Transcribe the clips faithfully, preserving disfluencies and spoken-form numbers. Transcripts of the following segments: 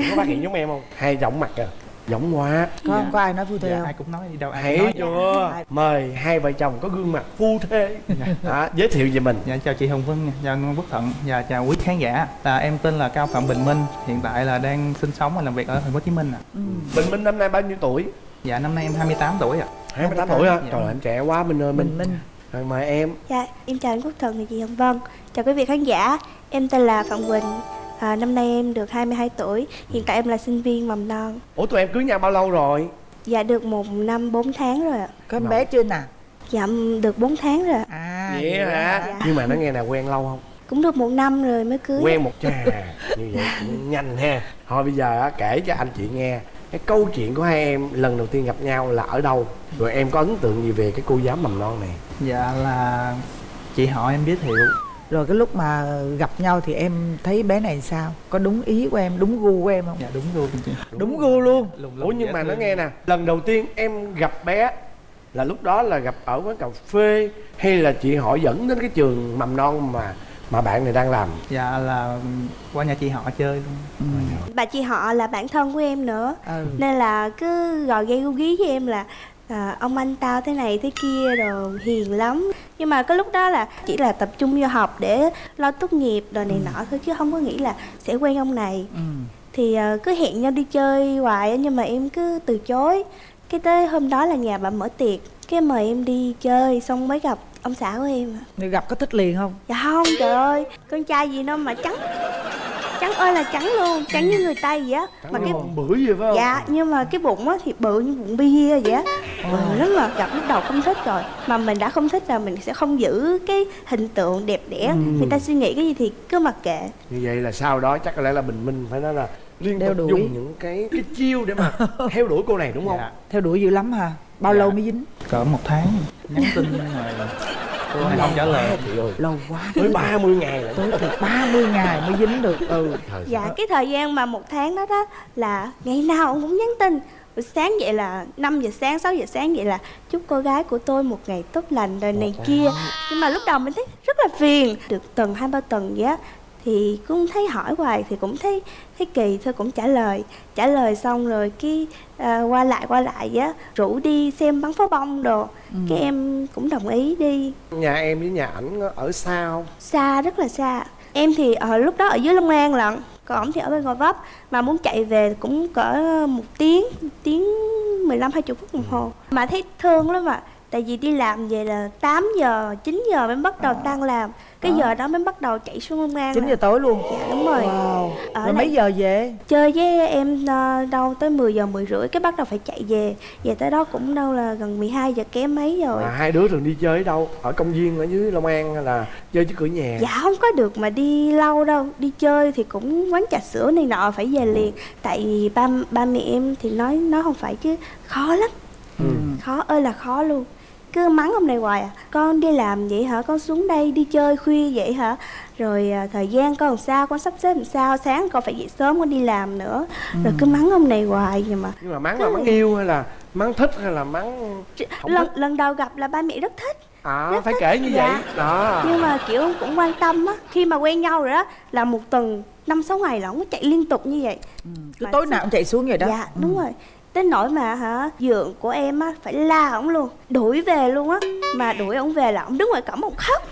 có phát hiện giống em không? Hai giọng mặt à, giống quá. Có không? Có ai nói phu thê Dạ, không? ai cũng nói đi đâu ai Thấy cũng nói. chưa? Dạ. Mời hai vợ chồng có gương mặt phu thê. Dạ. Đó, giới thiệu về mình. Dạ, chào chị Hồng Vân, chào anh Quốc Thuận và chào quý khán giả. Là em tên là Cao Phạm Bình Minh, hiện tại là đang sinh sống và làm việc ở thành phố Hồ Chí Minh ạ. Ừ. Bình Minh năm nay bao nhiêu tuổi? Dạ, năm nay em hai mươi tám tuổi ạ. hai mươi tám tuổi hả? Dạ. Trời ơi, em trẻ quá Minh ơi. Bình Minh. Rồi mời em. Dạ, em chào anh Quốc Thuận và chị Hồng Vân. Chào quý vị khán giả. Em tên là Phạm Quỳnh. À, năm nay em được hai mươi hai tuổi. Hiện tại em là sinh viên mầm non. Ủa tụi em cưới nhau bao lâu rồi? Dạ được một năm bốn tháng rồi ạ. Có em bé chưa nè? Dạ được bốn tháng rồi ạ. À Vậy hả? Dạ. Nhưng mà nó nghe là quen lâu không? Cũng được một năm rồi mới cưới. Quen một chà. Như vậy cũng nhanh ha. Thôi bây giờ á, kể cho anh chị nghe cái câu chuyện của hai em lần đầu tiên gặp nhau là ở đâu? Rồi em có ấn tượng gì về cái cô giáo mầm non này? Dạ là chị họ em giới thiệu. Rồi cái lúc mà gặp nhau thì em thấy bé này sao? Có đúng ý của em, đúng gu của em không? Dạ đúng luôn chị. Đúng gu luôn. Lùng lùng Ủa nhưng dễ mà nó thương. nghe nè, lần đầu tiên em gặp bé là lúc đó là gặp ở quán cà phê hay là chị họ dẫn đến cái trường mầm non mà mà bạn này đang làm? Dạ là qua nhà chị họ chơi luôn. Ừ. Bà chị họ là bạn thân của em nữa. Ừ. Nên là cứ gò ghê gu gí với em là à, ông anh tao thế này thế kia rồi hiền lắm. Nhưng mà cái lúc đó là chỉ là tập trung vô học để lo tốt nghiệp rồi này nọ thôi, chứ không có nghĩ là sẽ quen ông này. Ừ. Thì uh, cứ hẹn nhau đi chơi hoài nhưng mà em cứ từ chối. Cái tới hôm đó là nhà bà mở tiệc, cái mời em đi chơi xong mới gặp ông xã của em. Nếu gặp có thích liền không? Dạ không, trời ơi, con trai gì đâu mà trắng. Trắng ơi là trắng luôn, trắng như người Tây vậy á. Mà cái bữa gì phải không? dạ, nhưng mà cái bụng á thì bự như bụng bia vậy á. Bự lắm mà gặp lúc đầu không thích rồi. Mà mình đã không thích là mình sẽ không giữ cái hình tượng đẹp đẽ. Ừ. Người ta suy nghĩ cái gì thì cứ mặc kệ. Như vậy là sau đó chắc có lẽ là Bình Minh phải nói là liên Đeo tục đuổi. dùng những cái cái chiêu để mà theo đuổi cô này đúng không? Dạ. Theo đuổi dữ lắm hả? Bao Dạ. lâu mới dính? Cỡ một tháng nhắn tin rồi cô này không trả lời. Chị ơi, Lâu quá. tới ba mươi ngày rồi. Tới thì ba mươi ngày mới dính được. Ừ. Thời Dạ, gian. cái thời gian mà một tháng đó đó là ngày nào ông cũng nhắn tin. Buổi sáng vậy là năm giờ sáng, sáu giờ sáng vậy là chúc cô gái của tôi một ngày tốt lành rồi này kia. Nhưng mà lúc đầu mình thấy rất là phiền. Được tuần hai ba tuần vậy á thì cũng thấy hỏi hoài thì cũng thấy thấy kỳ thôi, cũng trả lời. Trả lời xong rồi cái à, qua lại qua lại vậy á, rủ đi xem bắn pháo bông đồ. Ừ. Cái em cũng đồng ý đi. Nhà em với nhà ảnh ở xa không? Xa, rất là xa. Em thì ở lúc đó ở dưới Long An lận, còn ổng thì ở bên Gò Vấp. Mà muốn chạy về cũng cỡ một tiếng, tiếng mười lăm hai mươi phút đồng hồ. Mà thấy thương lắm ạ. Tại vì đi làm về là tám giờ, chín giờ mới bắt đầu tan làm. Cái À. giờ đó mới bắt đầu chạy xuống Long An. chín giờ tối luôn. Dạ đúng rồi. Wow. Ở Rồi đây- mấy giờ về? Chơi với em ờ, đâu tới mười giờ, mười rưỡi cái bắt đầu phải chạy về. Về tới đó cũng đâu là gần mười hai giờ kém mấy rồi. Mà hai đứa thường đi chơi ở đâu? Ở công viên ở dưới Long An hay là chơi trước cửa nhà? Dạ không có được mà đi lâu đâu. Đi chơi thì cũng quán trà sữa này nọ phải về liền. Tại vì ba ba mẹ em thì nói nói không phải chứ khó lắm. Ừ. Khó ơi là khó luôn. Cứ mắng ông này hoài à. Con đi làm vậy hả? Con xuống đây đi chơi khuya vậy hả? Rồi à, thời gian con làm sao? Con sắp xếp làm sao? Sáng con phải dậy sớm con đi làm nữa. Rồi cứ mắng ông này hoài vậy mà. Nhưng mà mắng là mắng yêu hay là mắng thích hay là mắng không Lần, thích? lần đầu gặp là ba mẹ rất thích. À rất phải thích. kể như Dạ. vậy đó. Nhưng mà kiểu cũng quan tâm á. Khi mà quen nhau rồi đó là một tuần năm sáu ngày là ông có chạy liên tục như vậy. Ừ. Cứ Mà tối sao- nào cũng chạy xuống vậy đó. Dạ đúng rồi. Tới nỗi mà hả dượng của em á phải la ổng luôn, đuổi về luôn á. Mà đuổi ổng về là ổng đứng ngoài cổng ổng khóc.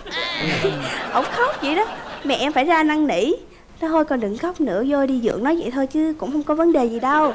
Ổng khóc vậy đó. Mẹ em phải ra năn nỉ. Thôi con đừng khóc nữa, vô đi, dượng nói vậy thôi chứ cũng không có vấn đề gì đâu.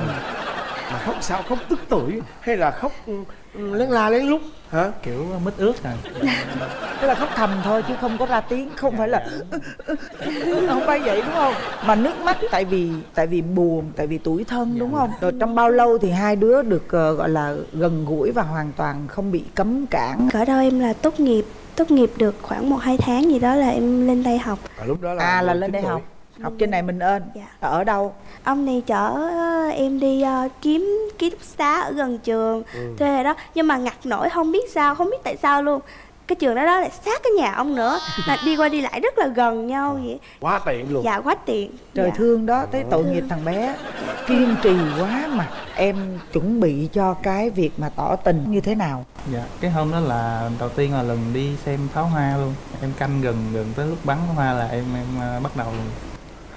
Mà khóc sao? Khóc tức tưởi hay là khóc ừ, ừ, lén la lén lút hả? Kiểu mít ướt rồi. Tức là khóc thầm thôi chứ không có ra tiếng, không phải là không phải vậy đúng không? Mà nước mắt tại vì tại vì buồn, tại vì tủi thân đúng không? Rồi trong bao lâu thì hai đứa được uh, gọi là gần gũi và hoàn toàn không bị cấm cản? Cỡ đâu em là tốt nghiệp, tốt nghiệp được khoảng một hai tháng gì đó là em lên đây học. À, lúc đó là À là mười lên chín đây tuổi. học, học trên này mình ơn. Dạ. Ở đâu? Ông này chở ờ, em đi ờ, kiếm ký túc xá ở gần trường Ừ. thuê rồi đó. Nhưng mà ngặt nổi không biết sao, không biết tại sao luôn. Cái trường đó đó lại sát cái nhà ông nữa. Là đi qua đi lại rất là gần nhau vậy. Quá tiện luôn. Dạ quá tiện. Trời Dạ. thương đó, thấy tội nghiệp thằng bé. Kiên trì quá mà. Em chuẩn bị cho cái việc mà tỏ tình như thế nào? Dạ, cái hôm đó là đầu tiên là lần đi xem pháo hoa luôn. Em canh gần gần tới lúc bắn pháo hoa là em em uh, bắt đầu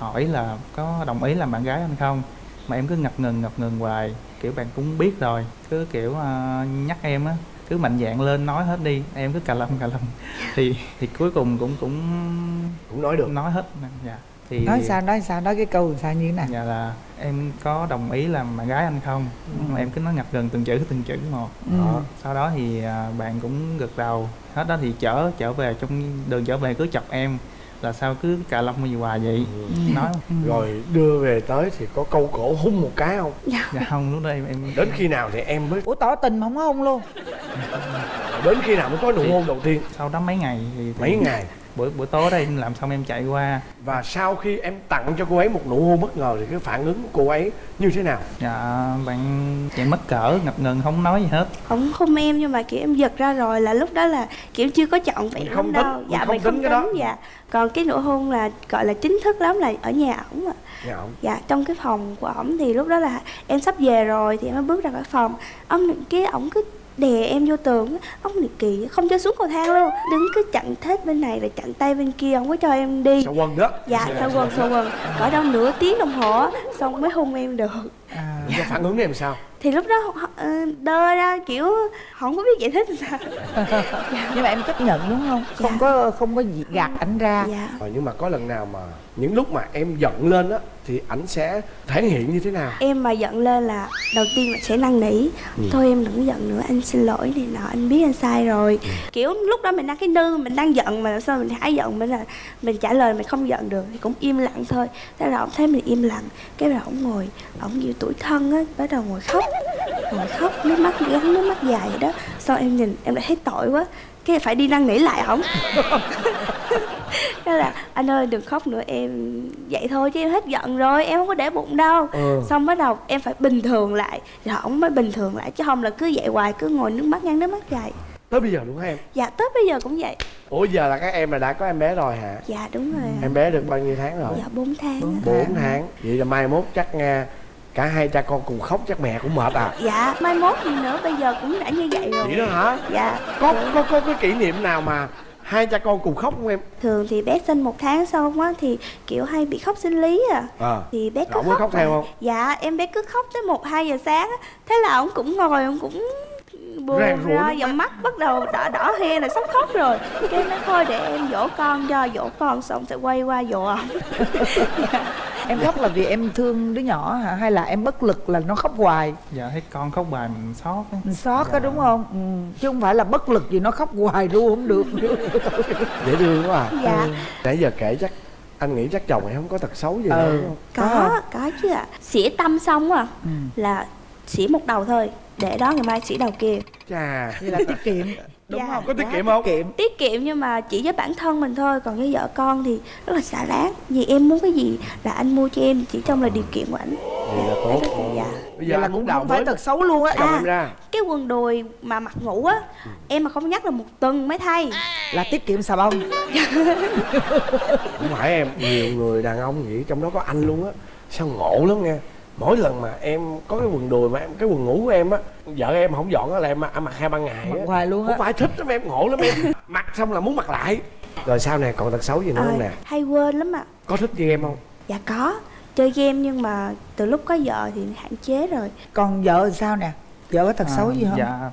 hỏi là có đồng ý làm bạn gái anh không, mà em cứ ngập ngừng ngập ngừng hoài. Kiểu bạn cũng biết rồi, cứ kiểu uh, nhắc em á, cứ mạnh dạn lên nói hết đi, em cứ cà lâm cà lâm thì thì cuối cùng cũng cũng cũng nói được, nói hết. Dạ. Thì nói sao nói sao nói cái câu sao như thế nào? Dạ là em có đồng ý làm bạn gái anh không, ừ. mà em cứ nói ngập ngừng từng chữ từng chữ một. Ừ. Đó. Sau đó thì uh, bạn cũng gật đầu hết. Đó thì chở trở về, trong đường trở về cứ chọc em là sao cứ cà lâm gì hoài vậy. Ừ. Nói ừ. Rồi đưa về tới thì có câu cổ hung một cái không? dạ không, lúc đó em, em đến khi nào thì em mới ủa tỏ tình mà không có hôn luôn? đến khi nào mới có nụ hôn đầu tiên? Sau đó mấy ngày thì, thì mấy ngày buổi buổi tối đây em làm xong em chạy qua. Và sau khi em tặng cho cô ấy một nụ hôn bất ngờ thì cái phản ứng của cô ấy như thế nào? Dạ bạn chạy mất cỡ, ngập ngừng không nói gì hết. Không hôn em nhưng mà kiểu em giật ra rồi, là lúc đó là kiểu chưa có chọn vẹn Mình không lắm tính, đâu. mình Dạ không mình tính không cái tính. đó. Dạ. Còn cái nụ hôn là gọi là chính thức lắm là ở nhà ổng ạ. Nhà ổng. Dạ, trong cái phòng của ổng thì lúc đó là em sắp về rồi thì em mới bước ra khỏi phòng. Ông cái ổng cứ đè em vô tường, ông này kỳ không cho xuống cầu thang luôn, đứng cứ chặn thết bên này rồi chặn tay bên kia, không có cho em đi. Sao quần đó? Dạ, sao quần sao quần cỡ đâu nửa tiếng đồng hồ xong mới hôn em được. À. Cái phản ứng em sao? Thì lúc đó uh, đơ ra kiểu không có biết giải thích sao. Nhưng mà em chấp nhận đúng không? Không Dạ. có không có gì gạt ảnh ra. Dạ. Rồi nhưng mà có lần nào mà những lúc mà em giận lên á thì ảnh sẽ thể hiện như thế nào? Em mà giận lên là đầu tiên là sẽ năn nỉ. Ừ. Thôi em đừng giận nữa, anh xin lỗi này nọ, anh biết anh sai rồi. Ừ. Kiểu lúc đó mình đang cái nư, mình đang giận mà sao mình hãy giận, mình là mình trả lời mình không giận được thì cũng im lặng thôi. Thế là ông thấy mình im lặng, cái là ông ngồi, ông như tủi thân á, bắt đầu ngồi khóc, ngồi khóc, nước mắt gắn nước mắt dài vậy đó. Sau em nhìn em lại thấy tội quá, cái phải đi năn nỉ lại ổng. Thế là anh ơi đừng khóc nữa, em vậy thôi chứ em hết giận rồi, em không có để bụng đâu. Ừ. Xong bắt đầu em phải bình thường lại, rồi ổng mới bình thường lại, chứ không là cứ vậy hoài, cứ ngồi nước mắt ngăn nước mắt dài. Tới bây giờ đúng không em? Dạ tới bây giờ cũng vậy. Ủa giờ là các em là đã có em bé rồi hả? Dạ đúng rồi. Em bé được bao nhiêu tháng rồi? Dạ bốn tháng. Bốn tháng. Vậy là mai mốt chắc nghe cả hai cha con cùng khóc chắc mẹ cũng mệt à? Dạ mai mốt gì nữa, bây giờ cũng đã như vậy rồi. Vậy đó hả? Dạ. Có có có cái kỷ niệm nào mà hai cha con cùng khóc không em? Thường thì bé sinh một tháng xong á thì kiểu hay bị khóc sinh lý à, à. Thì bé cứ khóc, khóc, khóc theo không? Dạ em bé cứ khóc tới một hai giờ sáng á. Thế là ông cũng ngồi, ông cũng buồn ra, dòng mắt bắt đầu đỏ đỏ he là sắp khóc rồi. Cái nói thôi để em dỗ con cho, dỗ con xong sẽ quay qua dỗ ông. Dạ. Em khóc là vì em thương đứa nhỏ hả? Hay là em bất lực là nó khóc hoài? Dạ thấy con khóc hoài mình xót á. Mình xót dạ. á đúng không? Ừ. Chứ không phải là bất lực gì nó khóc hoài luôn không được. Dễ thương quá à. Dạ. Ừ. Nãy giờ kể chắc anh nghĩ chắc chồng em không có tật xấu gì ừ. đâu đúng không? Có, có, có chứ ạ. À. Xỉa tâm xong à ừ. là xỉa một đầu thôi, để đó ngày mai xỉa đầu kia. Chà. Vậy là tiết kiệm. Đúng dạ, không? Có tiết Quá kiệm không? Tiết kiệm. Tiết kiệm nhưng mà chỉ với bản thân mình thôi, còn với vợ con thì rất là xả láng. Vì em muốn cái gì là anh mua cho em, chỉ trong là điều kiện của anh. Vậy là tốt. Dạ. Bây giờ là anh cũng muốn đào không phải mới tật xấu luôn á. chồng À, em ra. cái quần đùi mà mặc ngủ á, ừ. em mà không nhắc là một tuần mới thay. Là tiết kiệm xà bông. Không phải em, nhiều người đàn ông vậy, trong đó có anh luôn á. Sao ngộ lắm nghe. Mỗi lần mà em có cái quần đùi mà em cái quần ngủ của em á, vợ em không dọn á là em mặc, mặc hai ba ngày á. Mặc hoài luôn á. Không phải thích lắm em, ngộ lắm em. Mặc xong là muốn mặc lại. Rồi sau này còn tật xấu gì nữa à, không nè? hay quên lắm ạ. Có thích chơi game không? Dạ có, chơi game nhưng mà từ lúc có vợ thì hạn chế rồi. Còn vợ thì sao nè? Vợ có tật à, xấu gì không? Dạ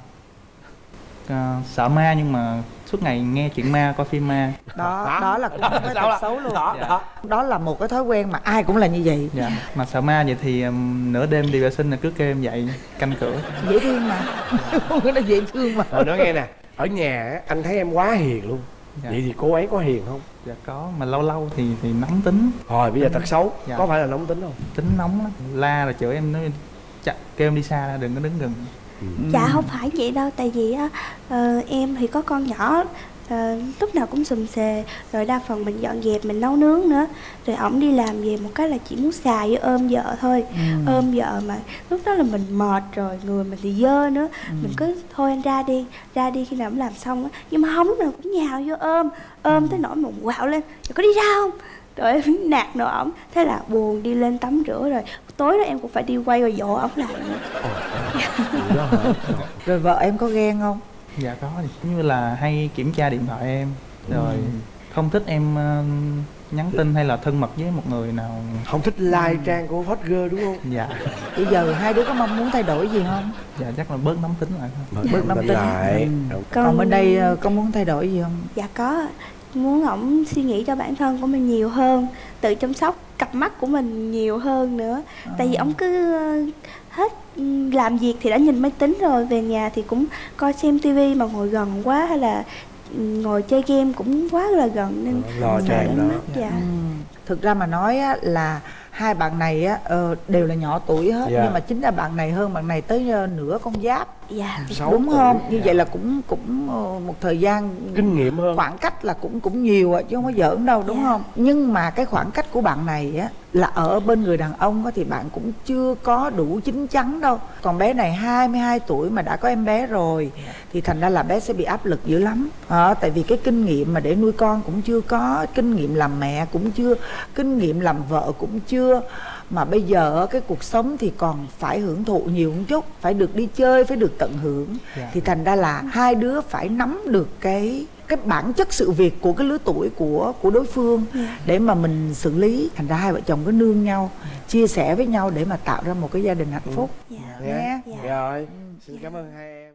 à, sợ ma nhưng mà suốt ngày nghe chuyện ma, coi phim ma. Đó, đó, đó là cũng không có tật xấu luôn. Đó, dạ. đó. Đó là một cái thói quen mà ai cũng là như vậy. Dạ, mà sợ ma vậy thì um, nửa đêm đi vệ sinh là cứ kêu em dậy canh cửa. Dễ thương mà. Cái đó dễ thương mà. Rồi nói nghe nè, ở nhà á, anh thấy em quá hiền luôn. Dạ. Vậy thì cô ấy có hiền không? Dạ có, mà lâu lâu thì thì nóng tính. Rồi bây giờ tật xấu, dạ. có phải là nóng tính không? Tính nóng lắm, la rồi chửi em, nói chặt kêu em đi xa ra, đừng có đứng gần. Ừ. Dạ không phải vậy đâu, tại vì á uh, em thì có con nhỏ, uh, lúc nào cũng sùm xề, rồi đa phần mình dọn dẹp, mình nấu nướng nữa, rồi ổng đi làm về một cái là chỉ muốn xài với ôm vợ thôi. ừ. Ôm vợ mà lúc đó là mình mệt rồi, người mình thì dơ nữa. ừ. Mình cứ thôi anh ra đi, ra đi khi nào ổng làm xong á, nhưng mà không lúc nào cũng nhào vô ôm, ôm ừ. tới nỗi mà quạo lên, rồi có đi ra không? Rồi em nạt nổ ổng, thế là buồn đi lên tắm rửa, rồi tối đó em cũng phải đi quay rồi dỗ ổng lại nữa. Rồi vợ em có ghen không? Dạ có, thì như là hay kiểm tra điện thoại em, rồi ừ. không thích em uh, nhắn tin hay là thân mật với một người nào. Không thích like trang của hot girl đúng không? Dạ. Bây giờ hai đứa có mong muốn thay đổi gì không? Dạ chắc là bớt nóng tính lại thôi. Bớt nóng tính lại. Ừ. Con- Còn bên đây ờ, có muốn thay đổi gì không? Dạ có, muốn ổng suy nghĩ cho bản thân của mình nhiều hơn, tự chăm sóc cặp mắt của mình nhiều hơn nữa. À. Tại vì ổng cứ ờ, hết ừ, làm việc thì đã nhìn máy tính rồi, về nhà thì cũng coi xem tivi mà ngồi gần quá, hay là ừ, ngồi chơi game cũng quá là gần nên Lo cho sợ em đến đó. mắt. Dạ. Ừ. Thực ra mà nói á, là hai bạn này á, ờ, đều là nhỏ tuổi hết. Dạ. Nhưng mà chính là bạn này hơn bạn này tới ờ, nửa con giáp. Dạ. Sáu Đúng tuổi. không? Như Dạ. vậy là cũng cũng ờ, một thời gian Kinh nghiệm hơn. khoảng cách là cũng cũng nhiều á, chứ không có giỡn đâu, đúng Dạ. không? Nhưng mà cái khoảng cách của bạn này á là ở bên người đàn ông á, thì bạn cũng chưa có đủ chín chắn đâu. Còn bé này hai mươi hai tuổi mà đã có em bé rồi thì thành ra là bé sẽ bị áp lực dữ lắm. Ờ, tại vì cái kinh nghiệm mà để nuôi con cũng chưa có, kinh nghiệm làm mẹ cũng chưa, kinh nghiệm làm vợ cũng chưa. Mà bây giờ cái cuộc sống thì còn phải hưởng thụ nhiều một chút, phải được đi chơi, phải được tận hưởng. Dạ. Thì thành ra là hai đứa phải nắm được cái cái bản chất sự việc của cái lứa tuổi của của đối phương để mà mình xử lý. Thành ra hai vợ chồng cứ nương nhau, chia sẻ với nhau để mà tạo ra một cái gia đình hạnh phúc. Dạ. Nha. Nghe. Dạ. Rồi, xin cảm ơn hai em.